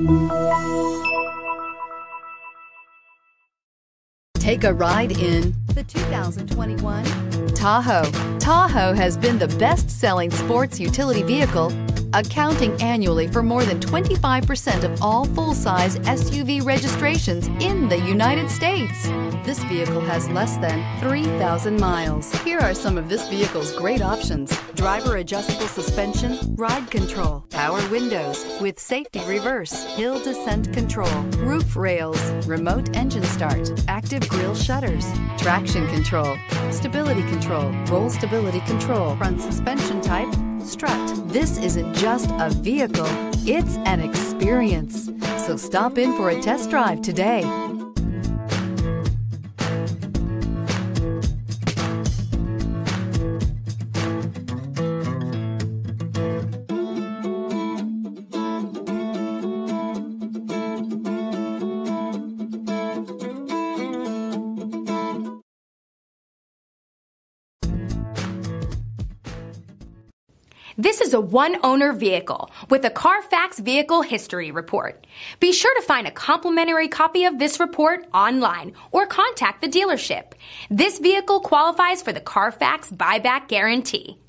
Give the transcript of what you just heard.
Take a ride in the 2021 Tahoe. Tahoe has been the best-selling sports utility vehicle, accounting annually for more than 25% of all full-size SUV registrations in the United States. This vehicle has less than 3,000 miles. Here are some of this vehicle's great options: driver adjustable suspension, ride control, power windows with safety reverse, hill descent control, roof rails, remote engine start, active grille shutters, traction control, stability control, roll stability control, front suspension type, strut. This isn't just a vehicle, it's an experience. So stop in for a test drive today. This is a one-owner vehicle with a Carfax Vehicle History Report. Be sure to find a complimentary copy of this report online or contact the dealership. This vehicle qualifies for the Carfax Buyback Guarantee.